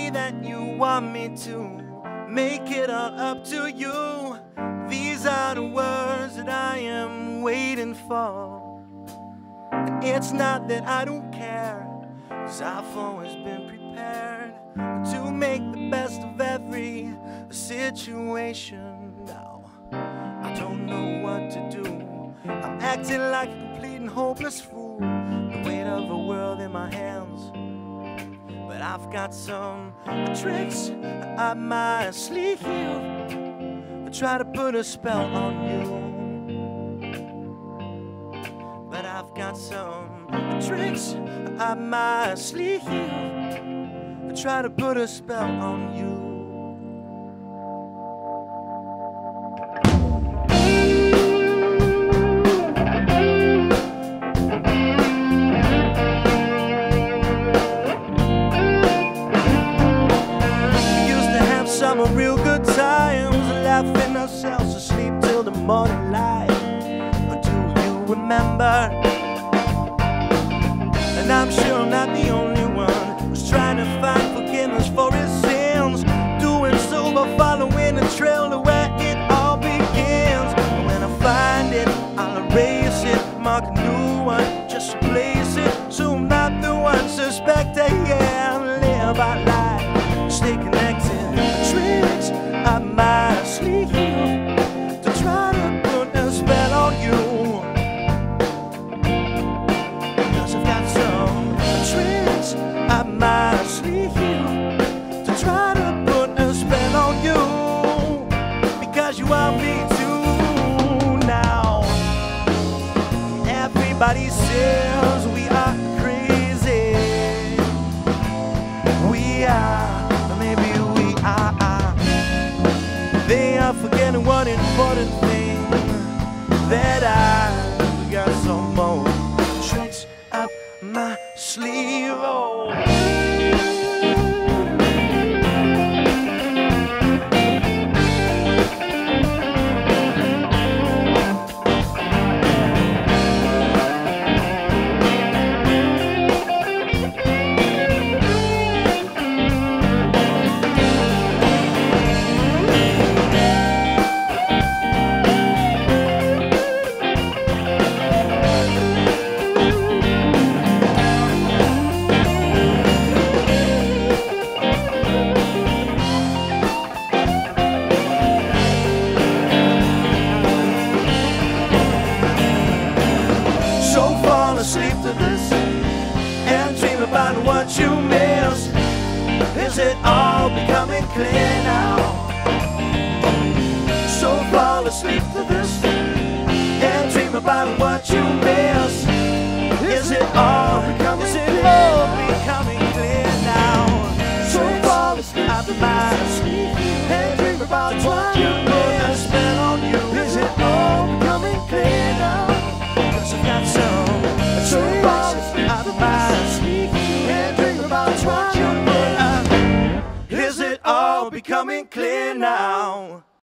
say that you want me to make it all up to you. These are the words that I am waiting for. And it's not that I don't care, 'cause I've always been prepared to make the best of every situation. Now, I don't know what to do. I'm acting like a complete and hopeless fool. The weight of the world in my hands. But I've got some tricks up my sleeve. I try to put a spell on you. But I've got some tricks up my sleeve. I try to put a spell on you. Some real good times, laughing ourselves to sleep till the morning light. But do you remember? And I'm sure I'm not the only one who's trying to find forgiveness for his sins, doing so by following a trail to where it all begins. And when I find it, I'll erase it, mark a new one, just replace it, so I'm not the one suspected. Yeah, live our life, stay connected. Tricks up my sleeve to try to put a spell on you. 'Cause I've got some tricks up my sleeve to try to put a spell on you. Because you want me to now. Everybody says we are crazy. We are. They are forgetting one important thing, that I got some more tricks up my sleeve. Oh. Sleep to this and dream about what you missed. Is it all becoming clear now? So fall asleep to this and dream about what you missed. Is it all becoming clear now? So fall asleep to my sleep and dream about what you missed. Spell on you. Is it all becoming clear now? 'Cause I've got some. So fall out of my sleep and dream about what you put. Is it all becoming clear now?